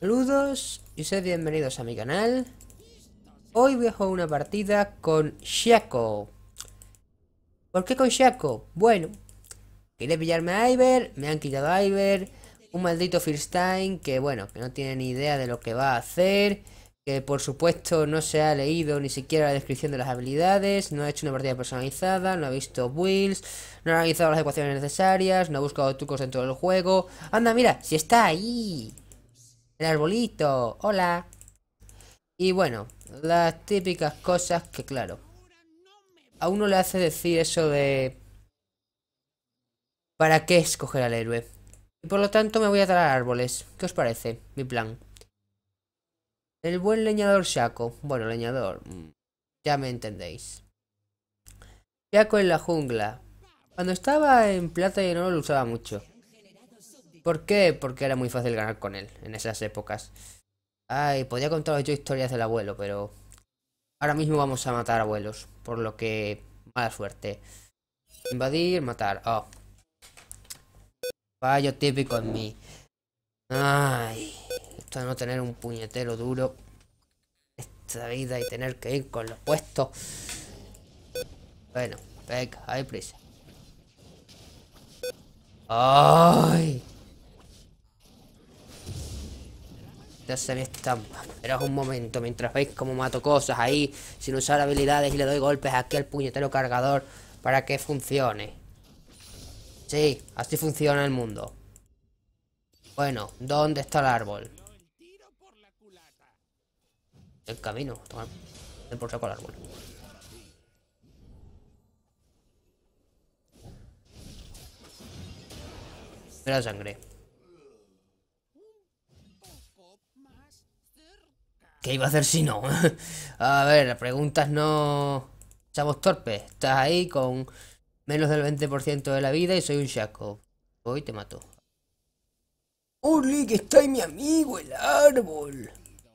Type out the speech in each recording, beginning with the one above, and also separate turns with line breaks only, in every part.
Saludos y sed bienvenidos a mi canal. Hoy voy a jugar una partida con Shaco. ¿Por qué con Shaco? Bueno, quería pillarme a Iver, me han quitado a Iver. Un maldito First Time que bueno, que no tiene ni idea de lo que va a hacer. Que por supuesto no se ha leído ni siquiera la descripción de las habilidades. No ha hecho una partida personalizada, no ha visto builds. No ha analizado las ecuaciones necesarias, no ha buscado trucos dentro del juego. Anda, mira, si está ahí. El arbolito, hola. Y bueno, las típicas cosas que claro, a uno le hace decir eso de ¿para qué escoger al héroe? Y por lo tanto me voy a talar árboles. ¿Qué os parece? Mi plan. El buen leñador Shaco. Bueno, leñador. Ya me entendéis. Shaco en la jungla. Cuando estaba en plata y oro lo usaba mucho. ¿Por qué? Porque era muy fácil ganar con él en esas épocas. Ay, podía contaros yo historias del abuelo, pero ahora mismo vamos a matar abuelos. Por lo que, mala suerte. Invadir, matar. Oh, fallo típico en mí. Ay, esto de no tener un puñetero duro esta vida y tener que ir con los puestos. Bueno, venga, hay prisa. Ay, ya se me estampa. Esperad un momento mientras veis cómo mato cosas ahí sin usar habilidades y le doy golpes aquí al puñetero cargador para que funcione. Sí, así funciona el mundo. Bueno, ¿dónde está el árbol? El camino. Toma por saco el árbol. Mira sangre. ¿Qué iba a hacer si no? A ver, preguntas no... Chavos torpes. Estás ahí con menos del 20% de la vida y soy un Shaco. Hoy te mato. ¡Ole, que está ahí mi amigo, el árbol!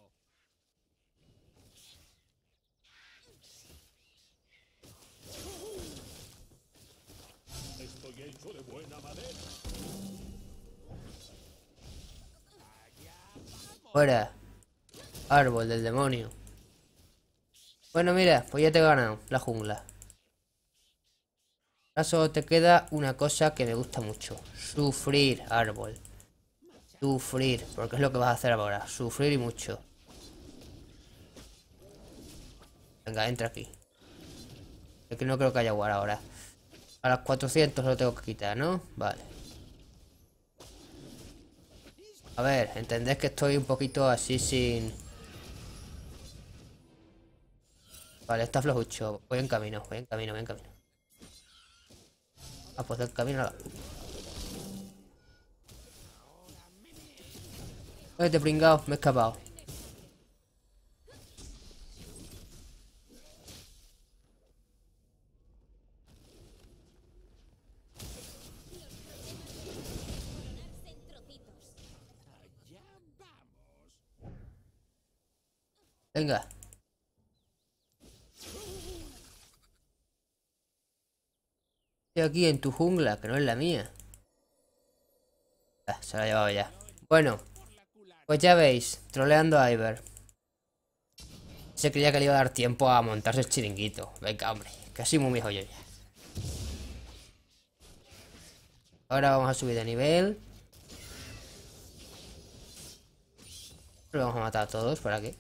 Fuera. Árbol del demonio. Bueno, mira, pues ya te he ganado la jungla. Ahora solo te queda una cosa que me gusta mucho. Sufrir, árbol. Sufrir, porque es lo que vas a hacer ahora. Sufrir y mucho. Venga, entra aquí. Es que no creo que haya war ahora. A las 400 lo tengo que quitar, ¿no? Vale. A ver, entendés que estoy un poquito así sin... Vale, está flojucho. Voy en camino, voy en camino, voy en camino. Ah, pues del camino... Vete, pringao, me he escapado. Venga. Estoy aquí en tu jungla, que no es la mía. Ah, se la ha llevado ya. Bueno, pues ya veis, troleando a Iver. Se creía que le iba a dar tiempo a montarse el chiringuito. Venga, hombre, casi muy viejo yo ya. Ahora vamos a subir de nivel. Lo vamos a matar a todos, ¿para qué?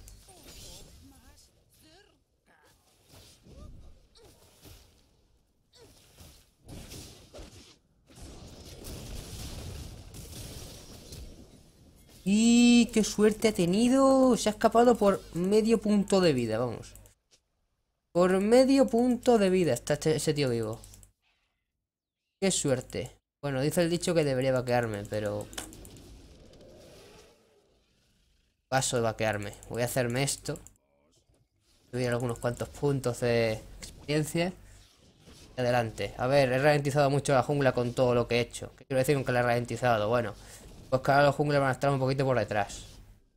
Y qué suerte ha tenido. Se ha escapado por medio punto de vida, vamos. Por medio punto de vida está ese tío vivo. Qué suerte. Bueno, dice el dicho que debería vaquearme, pero... Paso de vaquearme. Voy a hacerme esto. Subir algunos cuantos puntos de experiencia. Adelante. A ver, he ralentizado mucho la jungla con todo lo que he hecho. ¿Qué quiero decir con que la he ralentizado? Bueno, pues que ahora los junglas van a estar un poquito por detrás.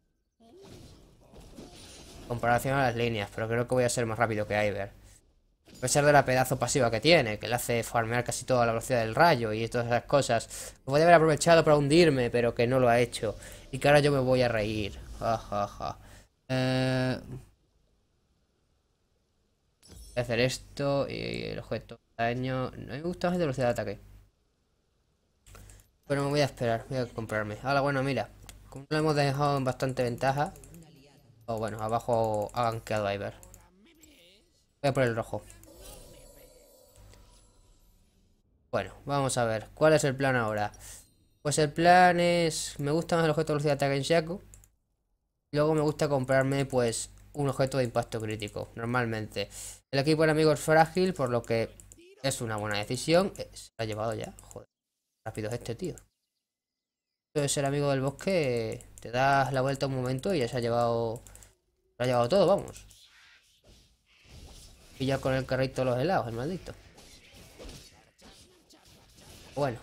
Comparación a las líneas, pero creo que voy a ser más rápido que Iver. A pesar de la pedazo pasiva que tiene, que le hace farmear casi toda la velocidad del rayo y todas esas cosas. Podría haber aprovechado para hundirme, pero que no lo ha hecho. Y que ahora yo me voy a reír. Ja, ja, ja. Voy a hacer esto y el objeto de daño. No me gusta más de velocidad de ataque. Pero me voy a esperar, voy a comprarme. Ahora, bueno, mira. Como lo hemos dejado en bastante ventaja. O bueno, abajo ha gankeado a Iver. Voy a por el rojo. Bueno, vamos a ver. ¿Cuál es el plan ahora? Pues el plan es... Me gusta más el objeto de velocidad de ataque en Shaco. Luego me gusta comprarme, pues, un objeto de impacto crítico, normalmente. El equipo enemigo es frágil, por lo que es una buena decisión. Se lo ha llevado ya. Joder, rápido es este tío. Esto de ser amigo del bosque, te das la vuelta un momento y ya se ha llevado... Lo ha llevado todo, vamos. Y ya con el carrito de los helados, el maldito. Bueno.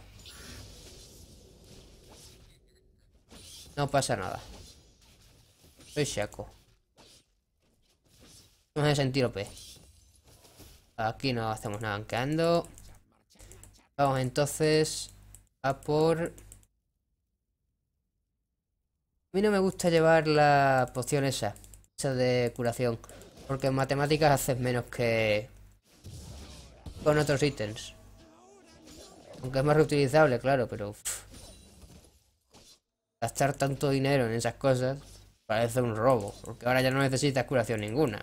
No pasa nada. Soy Shaco. No me hace sentir OP. Aquí no hacemos nada gankeando. Vamos entonces a por... A mí no me gusta llevar la poción esa de curación. Porque en matemáticas haces menos que con otros ítems. Aunque es más reutilizable, claro, pero... gastar tanto dinero en esas cosas parece un robo. Porque ahora ya no necesitas curación ninguna.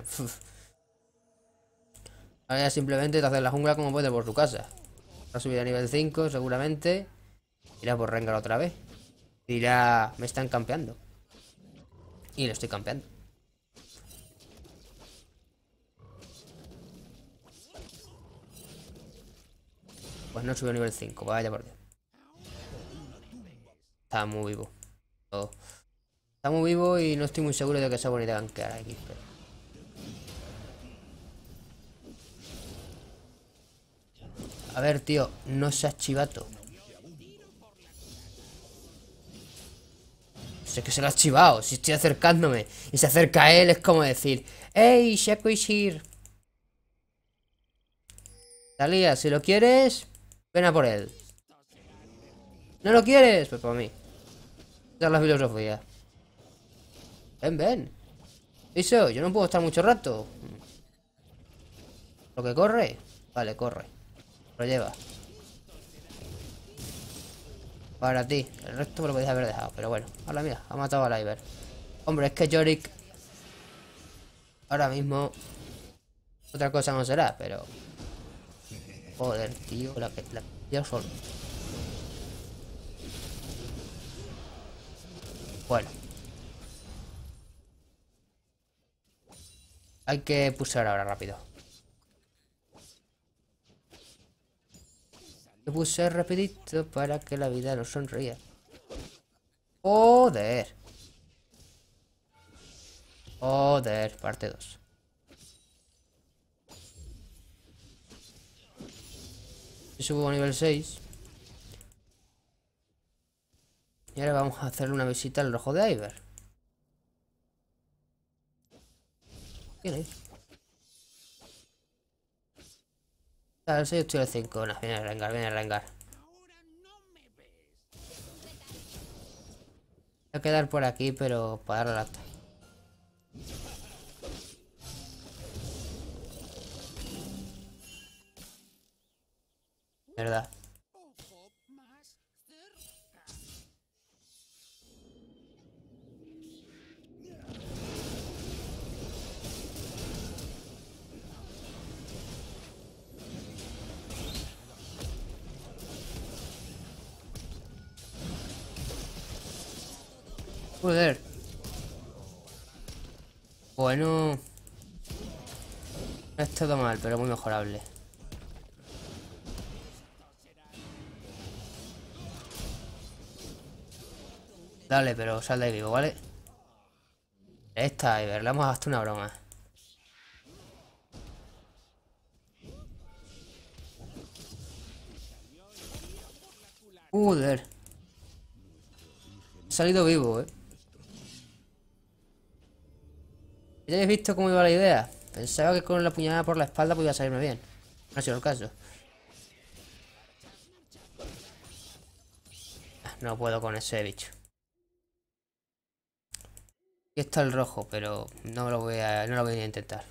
Ahora ya simplemente te haces la jungla como puedes por tu casa. Va a subir a nivel 5 seguramente. Irá por Rengar otra vez. Dirá, me están campeando. Y lo estoy campeando. Pues no subió a nivel 5, vaya por Dios. Está muy vivo. Oh. Está muy vivo y no estoy muy seguro de que sea buena idea gankear aquí. Pero... A ver, tío, no seas chivato. Sé que se lo ha chivado. Si estoy acercándome y se acerca a él, es como decir: ¡Ey, Shaco is here! Talía, si lo quieres, ven a por él. ¿No lo quieres? Pues por mí. Esa es la filosofía. Ven, ven. Eso, yo no puedo estar mucho rato. ¿Lo que corre? Vale, corre. Lo lleva. Para ti. El resto me lo podéis haber dejado. Pero bueno, a la mía. Ha matado a Iver. Hombre, es que Yorick ahora mismo otra cosa no será, pero... Joder, tío. La yo solo. Bueno. Hay que pulsar ahora rápido. Hay que pulsar rapidito para que la vida nos sonría. Joder. Joder, parte 2. Yo subo a nivel 6. Y ahora vamos a hacerle una visita al rojo de Iver. ¿Quién es? Al 6 estoy al 5. No, viene a Rengar, viene a Rengar. Voy a quedar por aquí, pero para dar la lata. ¿Verdad? Joder. Bueno. No es todo mal, pero muy mejorable. Dale, pero sal de ahí vivo, ¿vale? Esta, Iver, le hemos hasta una broma. Joder. He salido vivo, ¿eh? ¿Ya habéis visto cómo iba la idea? Pensaba que con la puñalada por la espalda podía salirme bien. No ha sido el caso. No puedo con ese bicho. Aquí está el rojo, pero no lo voy a intentar.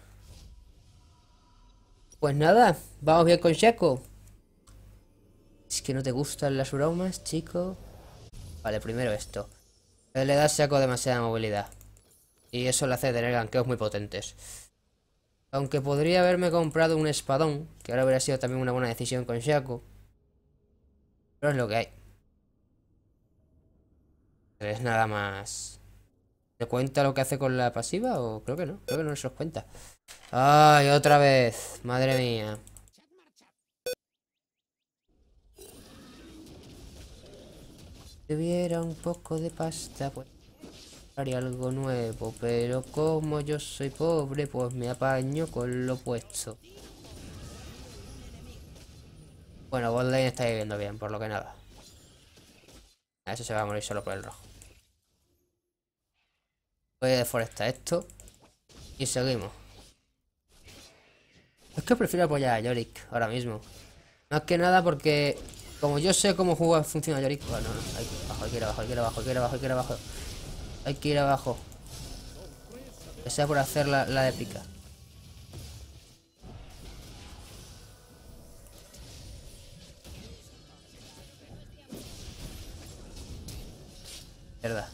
Pues nada, vamos bien con Shaco. Es que no te gustan las bromas, chico. Vale, primero esto. Le da a Shaco demasiada movilidad. Y eso le hace tener gankeos muy potentes. Aunque podría haberme comprado un espadón, que ahora habría sido también una buena decisión con Shaco. Pero es lo que hay. Es nada más. ¿Te cuenta lo que hace con la pasiva? O creo que no se los cuenta. ¡Ay, otra vez! Madre mía. Si tuviera un poco de pasta, pues haría algo nuevo. Pero como yo soy pobre, pues me apaño con lo puesto. Bueno, botlane está viviendo bien, por lo que nada. A eso se va a morir solo por el rojo. Voy a deforestar esto. Y seguimos. Es que prefiero apoyar a Yorick ahora mismo. Más que nada porque como yo sé cómo jugar funciona Yorick. Bueno, no, hay que ir abajo, hay que ir abajo, hay que ir abajo, hay que ir abajo, hay que ir abajo. Hay que ir abajo. Que sea por hacer la épica. Verdad.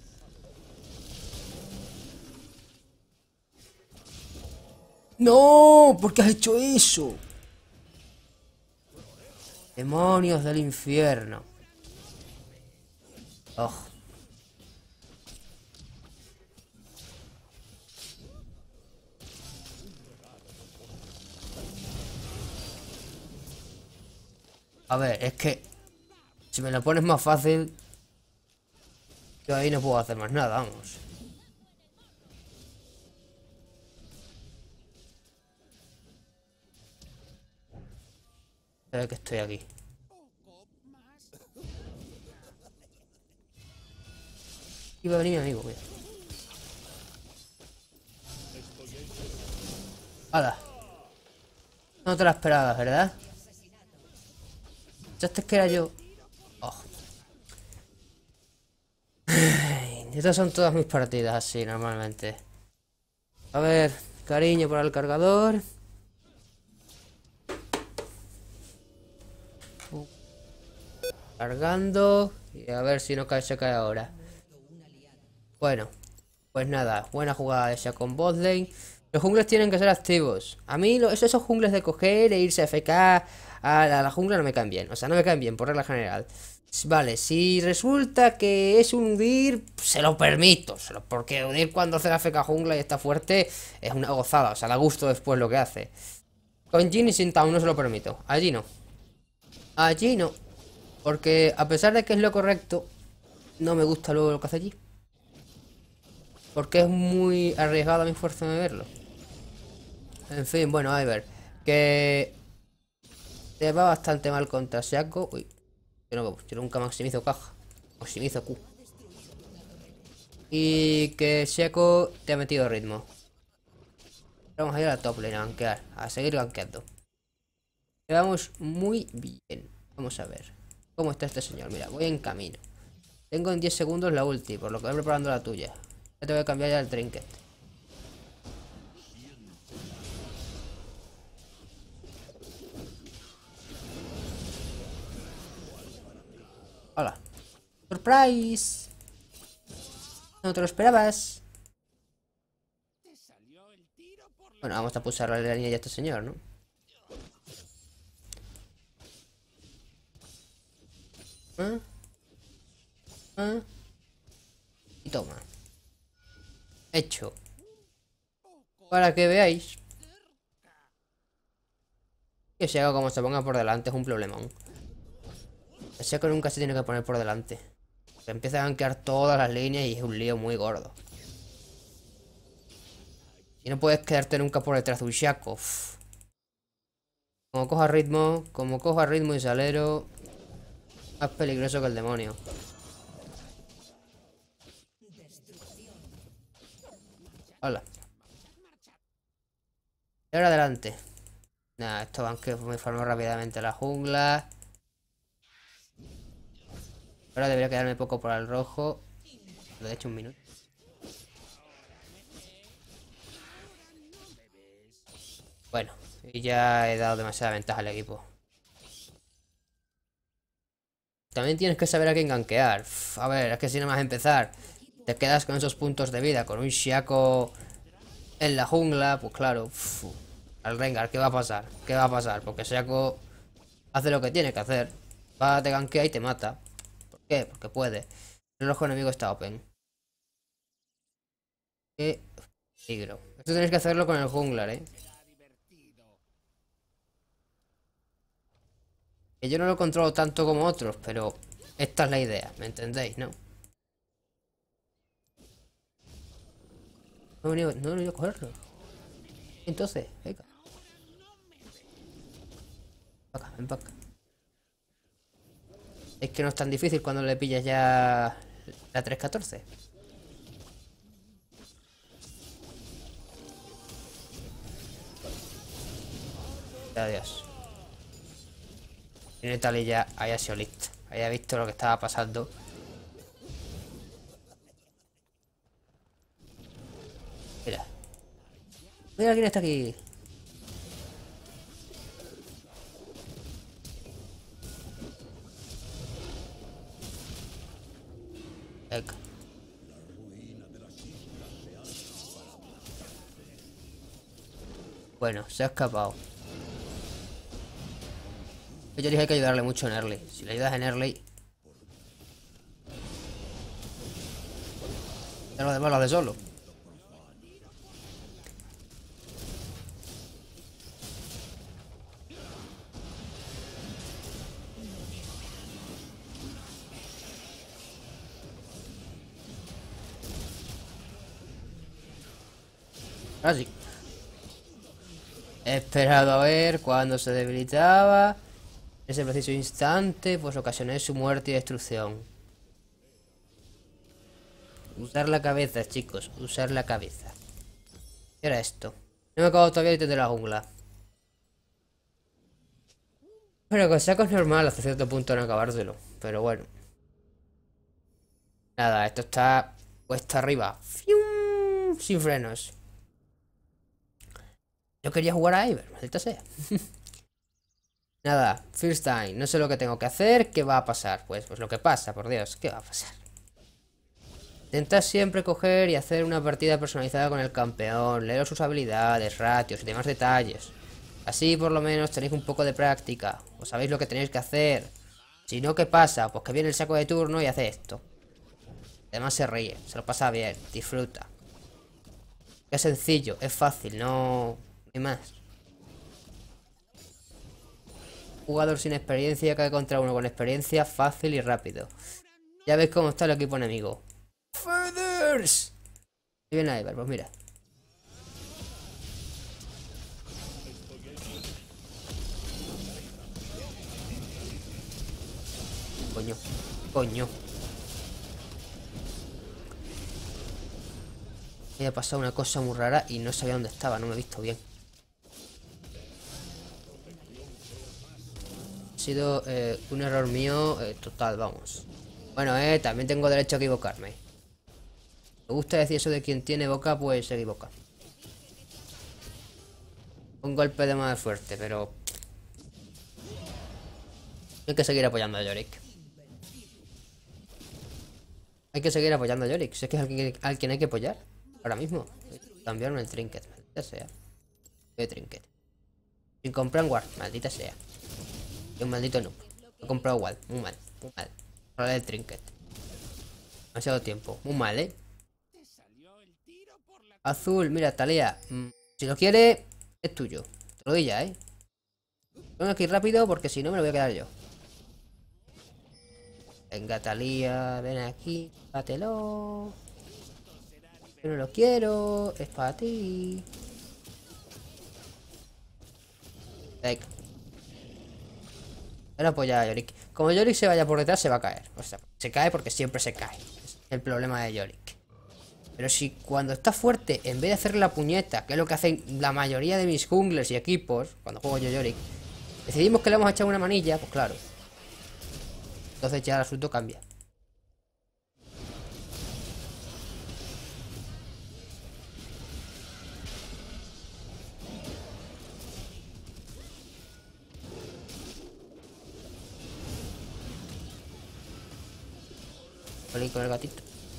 ¡No! ¿Por qué has hecho eso? Demonios del infierno. Oh. A ver, es que si me lo pones más fácil, yo ahí no puedo hacer más nada, vamos. Se ve que estoy aquí. Iba a venir mi amigo, mira. ¡Hala! No te la esperabas, ¿verdad? Pensaste que era yo. Oh. Estas son todas mis partidas así, normalmente. A ver, cariño para el cargador. Cargando. Y a ver si no cae, se cae ahora. Bueno, pues nada, buena jugada esa con botlane. Los jungles tienen que ser activos. A mí esos jungles de coger e irse a FK a la jungla no me caen bien. O sea, no me caen bien, por regla general. Vale, si resulta que es un Udyr, se lo permito. Porque Udyr cuando hace la FK jungla y está fuerte es una gozada. O sea, da gusto después lo que hace. Con Jhin y Sin Town no se lo permito. Allí no. Allí no. Porque a pesar de que es lo correcto, no me gusta luego lo que hace allí. Porque es muy arriesgada mi fuerza de verlo. En fin, bueno, a ver. Que te va bastante mal contra Shaco. Uy, yo nunca maximizo caja. Maximizo Q. Y que Shaco te ha metido ritmo. Vamos a ir a la top lane a gankear. A seguir gankeando. Quedamos muy bien. Vamos a ver. ¿Cómo está este señor? Mira, voy en camino. Tengo en 10 segundos la ulti, por lo que voy preparando la tuya. Ya te voy a cambiar ya el trinket. Hola. ¡Surprise! No te lo esperabas. Bueno, vamos a pulsar la línea de este señor, ¿no? ¿Ah? ¿Ah? Y toma. Hecho. Para que veáis. Que si hago como se ponga por delante es un problemón. Sé que nunca se tiene que poner por delante. Se empieza a gankear todas las líneas y es un lío muy gordo. Y no puedes quedarte nunca por detrás de un Shaco. Como coja ritmo y salero, más peligroso que el demonio. Hola. Y ahora adelante. Nada, esto van que me formó rápidamente la jungla. Ahora debería quedarme poco por el rojo. Lo he hecho un minuto. Bueno, y ya he dado demasiada ventaja al equipo. También tienes que saber a quién gankear. A ver, es que si no vas a empezar, te quedas con esos puntos de vida, con un Shaco en la jungla, pues claro. Al Rengar, ¿qué va a pasar? ¿Qué va a pasar? Porque Shaco hace lo que tiene que hacer. Va, te gankea y te mata. ¿Por qué? Porque puede. El rojo enemigo está open. Qué peligro. Esto tenéis que hacerlo con el jungler, Que yo no lo controlo tanto como otros, pero esta es la idea, ¿me entendéis, no? No he venido a cogerlo. Entonces, venga. Ven para acá. Es que no es tan difícil cuando le pillas ya la 314. Adiós. Y Netalia ya haya sido listo. Haya visto lo que estaba pasando. Mira. Mira quién está aquí. Venga. Bueno, se ha escapado. Yo dije que hay que ayudarle mucho en early. Si le ayudas en early, ya lo demás lo hace solo. Ahora sí. He esperado a ver cuando se debilitaba. Ese preciso instante, pues ocasioné su muerte y destrucción. Usar la cabeza, chicos. Usar la cabeza. ¿Qué era esto? No me acabo todavía de la jungla. Bueno, con saco es normal hasta cierto punto no acabárselo. Pero bueno. Nada, esto está puesta arriba. ¡Fium! Sin frenos. Yo quería jugar a Iber, maldita sea. Nada, first time. No sé lo que tengo que hacer. ¿Qué va a pasar? Pues lo que pasa, por Dios. ¿Qué va a pasar? Intentad siempre coger y hacer una partida personalizada con el campeón. Leer sus habilidades, ratios y demás detalles. Así por lo menos tenéis un poco de práctica. O sabéis lo que tenéis que hacer. Si no, ¿qué pasa? Pues que viene el saco de turno y hace esto. Además se ríe, se lo pasa bien, disfruta. Es sencillo, es fácil, no hay más. Jugador sin experiencia cae contra uno con experiencia, fácil y rápido. Ya veis cómo está el equipo enemigo. ¡Feathers! Y viene Iber, pues mira. Coño, coño. Me ha pasado una cosa muy rara y no sabía dónde estaba, no me he visto bien. Ha sido un error mío total, vamos. Bueno, también tengo derecho a equivocarme. Me gusta decir eso de quien tiene boca, pues se equivoca. Un golpe de más fuerte, pero... hay que seguir apoyando a Yorick. Hay que seguir apoyando a Yorick. Si es que es al quien hay que apoyar. Ahora mismo. Cambiarme el trinket, maldita sea. ¿Qué trinket? Sin comprar un ward, maldita sea. Y un maldito noob. He comprado ward, muy mal, muy mal. Ahora el trinket. Demasiado tiempo, muy mal, Azul, mira, Talía. Si lo quiere, es tuyo. Te lo doy ya, Tengo que ir rápido porque si no me lo voy a quedar yo. Venga, Talía, ven aquí, pátelo. Yo no lo quiero, es para ti. Venga. Ahora apoya a Yorick. Como Yorick se vaya por detrás, se va a caer. O sea, se cae porque siempre se cae. Es el problema de Yorick. Pero si cuando está fuerte, en vez de hacerle la puñeta, que es lo que hacen la mayoría de mis junglers y equipos, cuando juego yo Yorick, decidimos que le vamos a echar una manilla, pues claro. Entonces ya el asunto cambia. Jolín, con el gatito.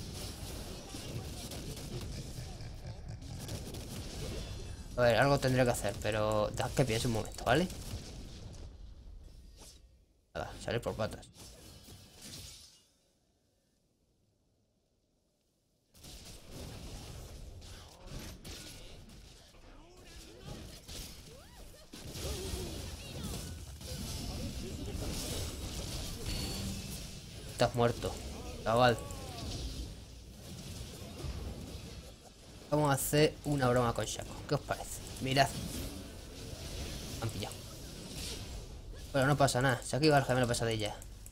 A ver, algo tendré que hacer, pero dejad que piense un momento, ¿vale? Nada, salir por patas. Estás muerto, chaval. Vamos a hacer una broma con Shaco. ¿Qué os parece? Mirad. Me han pillado. Pero no pasa nada. Se aquí va el gemelo pesadilla.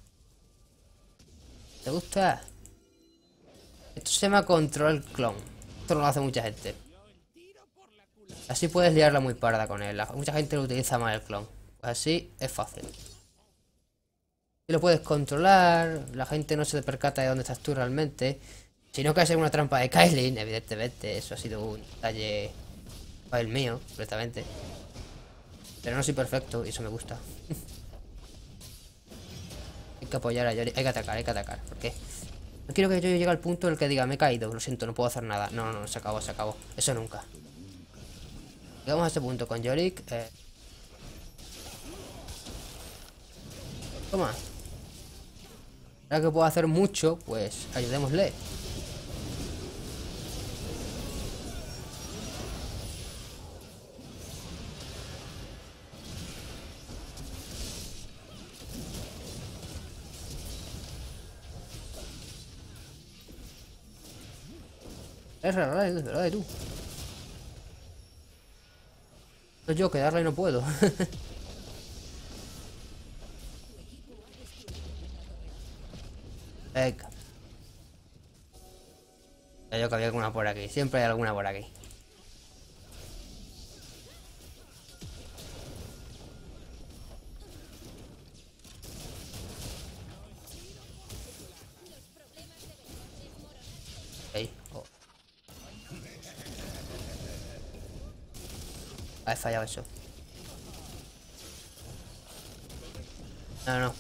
¿Te gusta? Esto se llama control clon. Esto no lo hace mucha gente. Así puedes liarla muy parda con él. Mucha gente lo utiliza mal el clon. Pues así es fácil. Si lo puedes controlar, la gente no se percata de dónde estás tú realmente. Si no caes en una trampa de Kailin, evidentemente, eso ha sido un detalle para el mío, completamente. Pero no soy perfecto y eso me gusta. Hay que apoyar a Yori, hay que atacar. ¿Por qué? No quiero que yo llegue al punto en el que diga, me he caído, lo siento, no puedo hacer nada. No, no, no, se acabó, se acabó. Eso nunca. Llegamos a este punto con Yorick. Toma. Ahora que puedo hacer mucho, pues ayudémosle. Es raro, dale tú. No yo, que darle no puedo. Venga. Ya yo que había alguna por aquí. Siempre hay alguna por aquí. Ahí. Oh. He fallado eso. No, no.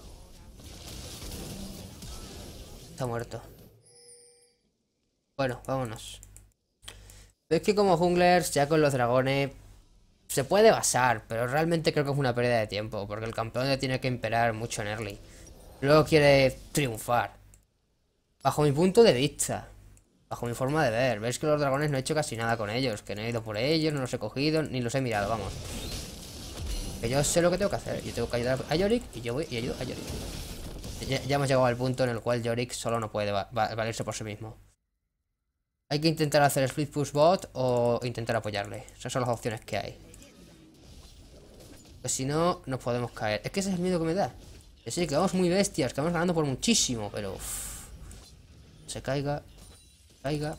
Está muerto. Bueno, vámonos. Es que como junglers, ya con los dragones, se puede basar, pero realmente creo que es una pérdida de tiempo, porque el campeón le tiene que imperar mucho en early. Luego quiere triunfar. Bajo mi punto de vista, bajo mi forma de ver, veis que los dragones no he hecho casi nada con ellos, que no he ido por ellos, no los he cogido, ni los he mirado, vamos. Que yo sé lo que tengo que hacer, yo tengo que ayudar a Yorick y yo voy y ayudo a Yorick. Ya hemos llegado al punto en el cual Yorick solo no puede valerse por sí mismo. Hay que intentar hacer split push bot o intentar apoyarle. Esas son las opciones que hay. Pues si no, nos podemos caer. Es que ese es el miedo que me da. Que sí, que vamos muy bestias, que vamos ganando por muchísimo, pero... Se caiga. Caiga.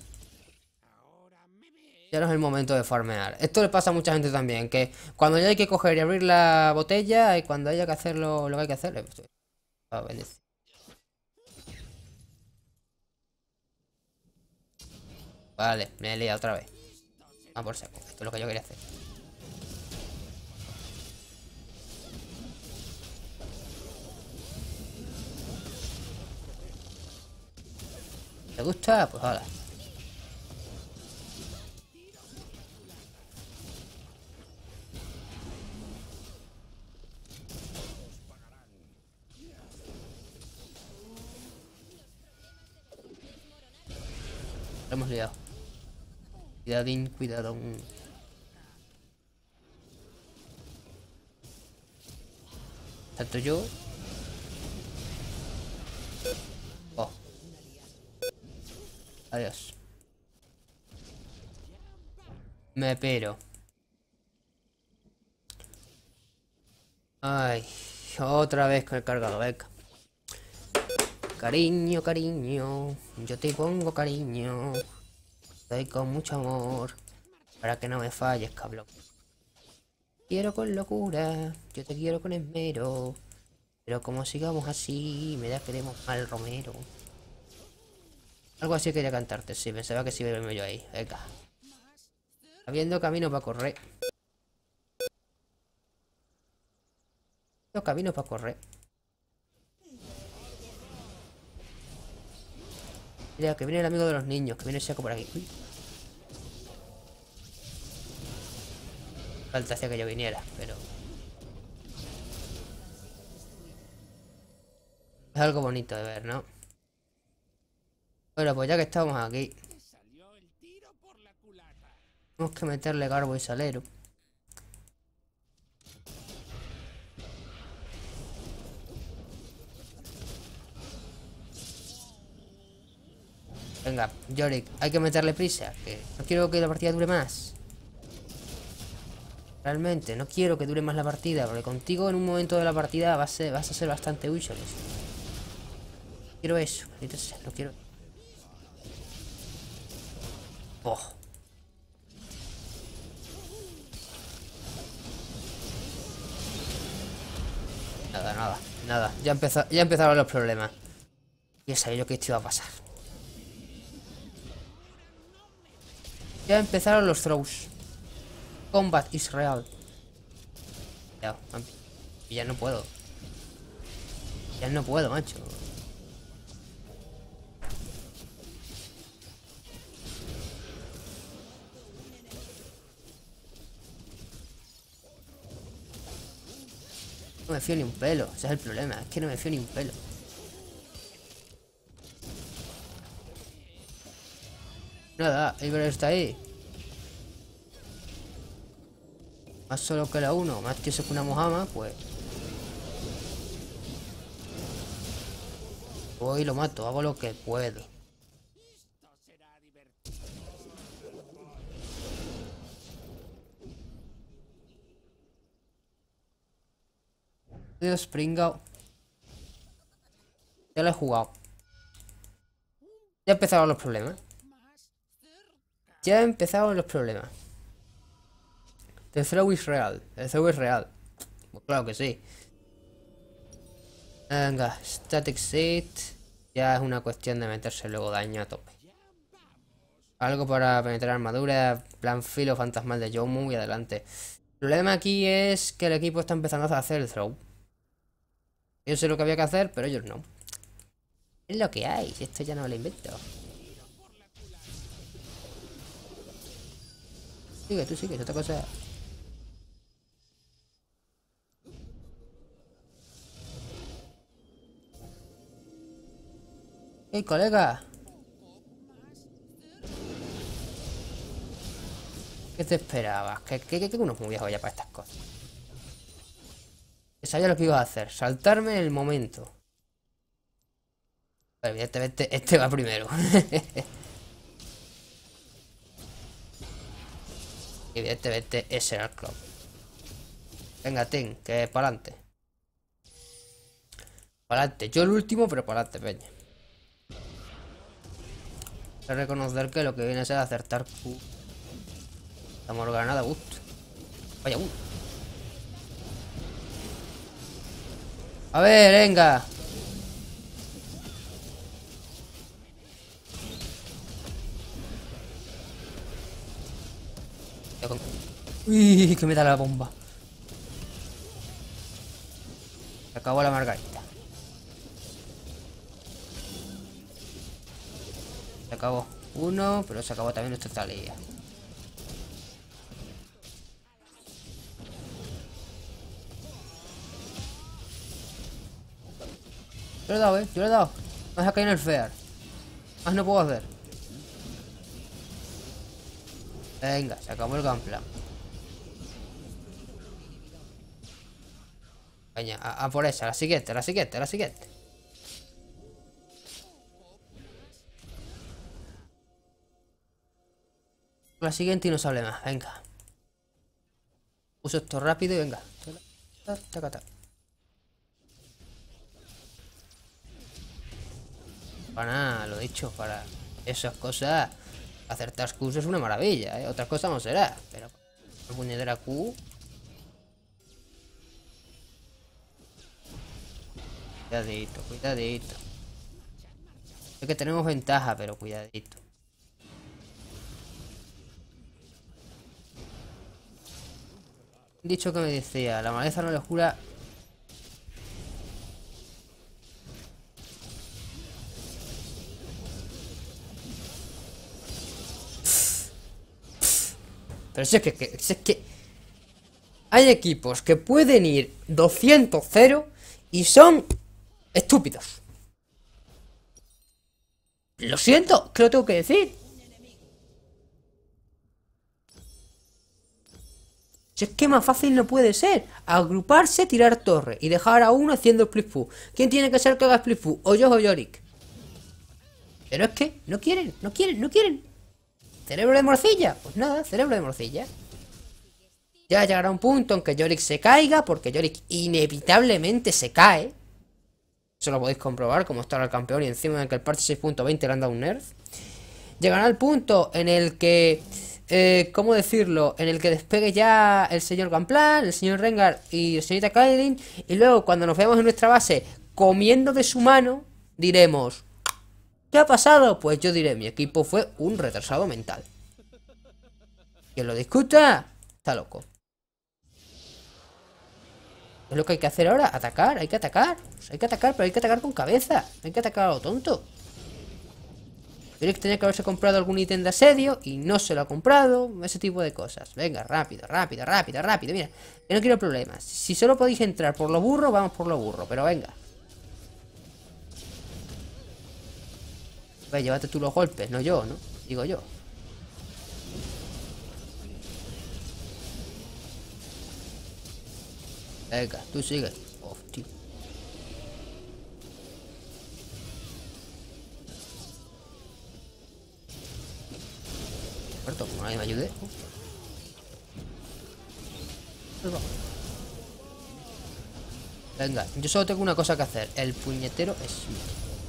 Ya no es el momento de farmear. Esto le pasa a mucha gente también, que cuando ya hay que coger y abrir la botella y cuando haya que hacerlo lo que hay que hacer... Vale, me he liado otra vez. Ah, por saco. Esto es lo que yo quería hacer. ¿Te gusta? Pues hola. Lo hemos liado. Cuidadín, cuidado. Tanto yo. Oh. Adiós. Me pero. Ay. Otra vez con el cargado, venga. Cariño, cariño. Yo te pongo cariño. Doy con mucho amor. Para que no me falles, cabrón. Quiero con locura. Yo te quiero con esmero. Pero como sigamos así, me da que demos mal Romero. Algo así quería cantarte, sí, pensaba que sí iba a verme yo ahí. Venga. Habiendo camino para correr. Habiendo camino para correr. Mira, que viene el amigo de los niños, que viene el Shaco por aquí. Uy. Falta hacía que yo viniera, pero... es algo bonito de ver, ¿no? Bueno, pues ya que estamos aquí... tenemos que meterle garbo y salero. Venga, Yorick, hay que meterle prisa, que no quiero que la partida dure más. Realmente, no quiero que dure más la partida, porque contigo en un momento de la partida vas a ser bastante useless. Quiero eso, no quiero... oh. Nada. Ya empezaron los problemas. Ya sabía yo que esto iba a pasar. Ya empezaron los throws. Combat is real. Ya no puedo. Ya no puedo, macho. No me fío ni un pelo. Ese es el problema. Es que no me fío ni un pelo. Nada, Iber está ahí. Más solo que la uno, más tieso que una mojama, pues... voy y lo mato, hago lo que puedo. Dios, pringao. Ya lo he jugado. Ya empezaron los problemas. Ya empezaron los problemas. The throw is real. El throw es real. Pues claro que sí. Venga, static seed. Ya es una cuestión de meterse luego daño a tope. Algo para penetrar armadura. Plan filo fantasmal de Yomu y adelante. El problema aquí es que el equipo está empezando a hacer el throw. Yo sé lo que había que hacer, pero ellos no. Es lo que hay. Esto ya no lo invento. Sigue, tú sigue, otra cosa. ¡Hey, colega! ¿Qué te esperabas? Que uno es muy viejo ya para estas cosas. Que sabía lo que ibas a hacer. Saltarme en el momento. Pero evidentemente este va primero. Evidentemente ese era el club. Venga, Ten, que para adelante. Para adelante. Yo el último, pero para adelante, peña. Hay que reconocer que lo que viene a ser acertar Q. La Morgana da gusto. Vaya, A ver, venga. Uy, que me da la bomba. Se acabó la margarita. Se acabó uno, pero se acabó también nuestra talía. Yo le he dado, yo le he dado. Me deja caer en el fear. Más no puedo hacer. Venga, se acabó el gameplay. Venga, a por esa, la siguiente. La siguiente y no se hable más, venga. Uso esto rápido y venga. Para nada, lo he dicho, para esas cosas. Acertar Qs es una maravilla, ¿eh? Otra cosa no será. Pero la puñetera Q. Cuidadito, cuidadito. Sé que tenemos ventaja, pero cuidadito. Un dicho que me decía, la maleza no le jura. Pero si es que hay equipos que pueden ir 200-0 y son estúpidos. Lo siento, que lo tengo que decir. Si es que más fácil no puede ser. Agruparse, tirar torre y dejar a uno haciendo split push. ¿Quién tiene que ser que haga split push? O yo o Yorick. Pero es que no quieren, no quieren, no quieren. ¿Cerebro de morcilla? Pues nada, cerebro de morcilla. Ya llegará un punto en que Yorick se caiga, porque Yorick inevitablemente se cae. Eso lo podéis comprobar, como está el campeón y encima en que el parche 6.20 le han dado un nerf. Llegará el punto en el que... ¿cómo decirlo? En el que despegue ya el señor Gunplan, el señor Rengar y la señorita Kaelin. Y luego cuando nos veamos en nuestra base comiendo de su mano, diremos... ¿Qué ha pasado? Pues yo diré, mi equipo fue un retrasado mental. Quien lo discuta, está loco. Es lo que hay que hacer ahora, atacar, hay que atacar. Pues hay que atacar, pero hay que atacar con cabeza. No hay que atacar a lo tonto. Tiene que tener que haberse comprado algún ítem de asedio y no se lo ha comprado. Ese tipo de cosas. Venga, rápido, rápido, rápido, rápido. Mira, yo no quiero problemas. Si solo podéis entrar por lo burro, vamos por lo burro. Pero venga. Ve, llévate tú los golpes, no yo, ¿no? Digo yo. Venga, tú sigue. Hostia. Muerto, como nadie me ayude. Venga, yo solo tengo una cosa que hacer. El puñetero es mío.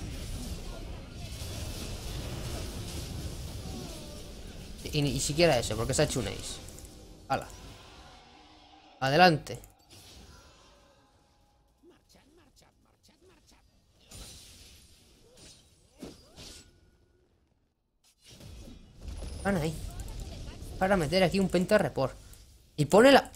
Y ni siquiera eso, porque se ha hecho un ace. Hala. Adelante. Van ahí. Para meter aquí un penta report. Y pone la...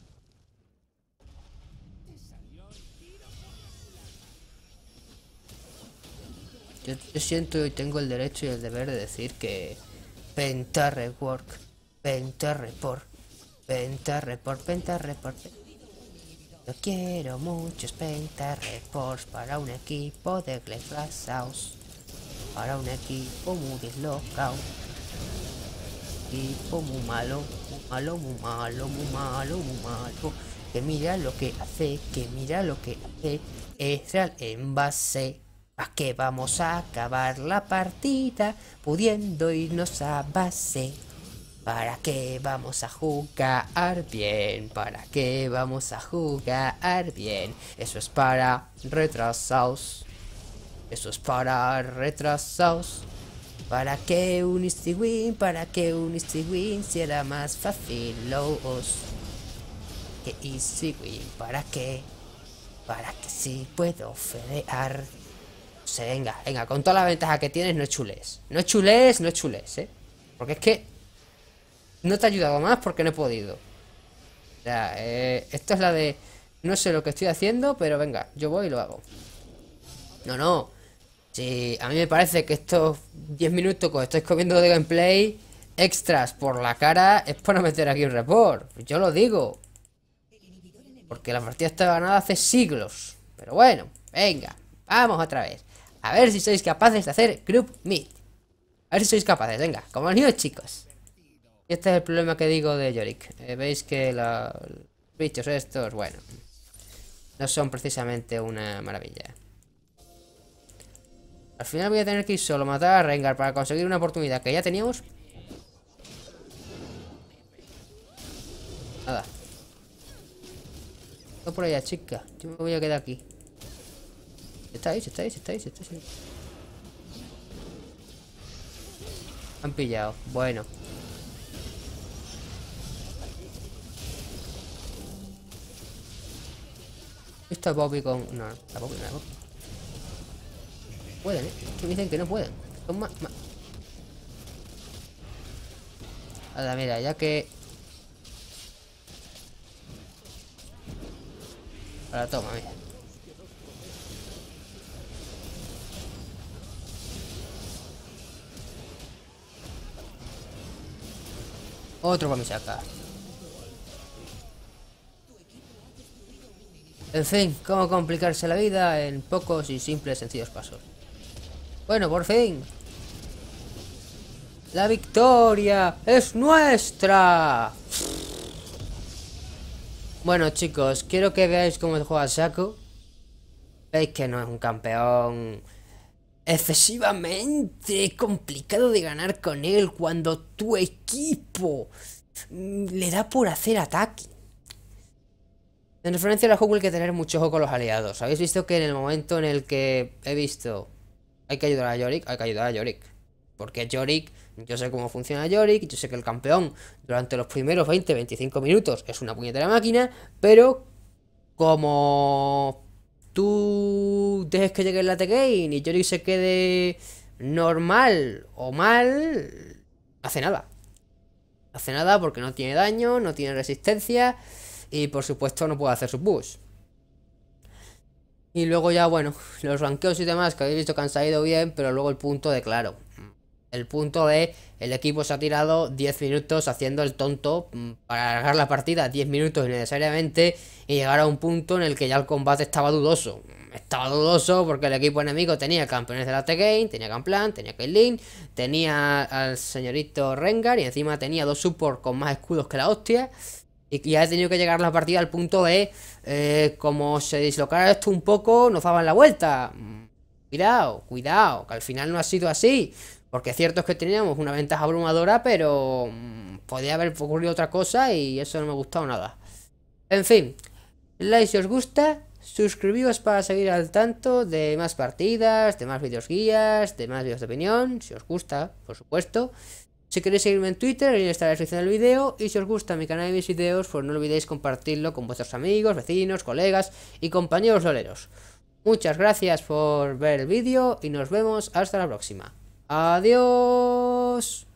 Yo siento y tengo el derecho y el deber de decir que... Penta rework. Penta report. Penta report. Penta report. Yo quiero muchos penta reports para un equipo de Glass House. Para un equipo muy deslocado. Equipo muy malo, muy malo, muy malo, muy malo, muy malo. Que mira lo que hace, que mira lo que hace. Es real en base. ¿A qué vamos a acabar la partida pudiendo irnos a base? ¿Para qué vamos a jugar bien? ¿Para qué vamos a jugar bien? Eso es para retrasados. Eso es para retrasados. ¿Para qué un easy win? ¿Para qué un easy win? Si era más fácil los... Que easy win, ¿para qué? Para que sí puedo fedear. O sea, venga, venga, con toda la ventaja que tienes, no chules. No chules, no chules, Porque es que no te he ayudado más porque no he podido. O sea, esto es la de... No sé lo que estoy haciendo, pero venga, yo voy y lo hago. No, no. Si a mí me parece que estos 10 minutos que estáis comiendo de gameplay extras por la cara es para meter aquí un report. Yo lo digo. Porque la partida está ganada hace siglos. Pero bueno, venga, vamos otra vez. A ver si sois capaces de hacer group meet. A ver si sois capaces, venga, como los niños chicos. Y este es el problema que digo de Yorick. Veis que los bichos estos, bueno, no son precisamente una maravilla. Al final voy a tener que ir solo a matar a Rengar para conseguir una oportunidad que ya teníamos. Nada. No por allá, chica. Yo me voy a quedar aquí. Estáis. Han pillado. Bueno. Esto es Bobby con... No, la Bobby no, la Bobby. Pueden, ¿eh? Que me dicen que no pueden. Son más... Ahora, mira, ya que... Ahora toma, mira. Otro para mi saca. En fin, cómo complicarse la vida en pocos y simples sencillos pasos. Bueno, por fin. La victoria es nuestra. Bueno, chicos, quiero que veáis cómo juega Shaco. Veis que no es un campeón excesivamente complicado de ganar con él cuando tu equipo le da por hacer ataque. En referencia a la juego hay que tener mucho ojo con los aliados. Habéis visto que en el momento en el que he visto hay que ayudar a Yorick, hay que ayudar a Yorick. Porque Yorick, yo sé cómo funciona Yorick, yo sé que el campeón durante los primeros 20-25 minutos es una puñetera máquina, pero como tú dejes que llegue el late game y Yorick se quede normal o mal, hace nada. Hace nada porque no tiene daño, no tiene resistencia y por supuesto no puede hacer su push. Y luego ya, bueno, los ranqueos y demás que habéis visto que han salido bien, pero luego el punto de claro. El punto de el equipo se ha tirado 10 minutos haciendo el tonto para alargar la partida 10 minutos innecesariamente y llegar a un punto en el que ya el combate estaba dudoso. Estaba dudoso porque el equipo enemigo tenía campeones de late game, tenía Gangplank, tenía Caitlyn, tenía al señorito Rengar y encima tenía dos supports con más escudos que la hostia. Y ya he tenido que llegar la partida al punto de como se dislocara esto un poco, nos daban la vuelta. Cuidado, cuidado, que al final no ha sido así. Porque es cierto que teníamos una ventaja abrumadora, pero podía haber ocurrido otra cosa y eso no me ha gustado nada. En fin, like si os gusta, suscribíos para seguir al tanto de más partidas, de más vídeos guías, de más vídeos de opinión, si os gusta, por supuesto. Si queréis seguirme en Twitter, el link está en la descripción del vídeo. Y si os gusta mi canal y mis vídeos, pues no olvidéis compartirlo con vuestros amigos, vecinos, colegas y compañeros loleros. Muchas gracias por ver el vídeo y nos vemos hasta la próxima. Adiós.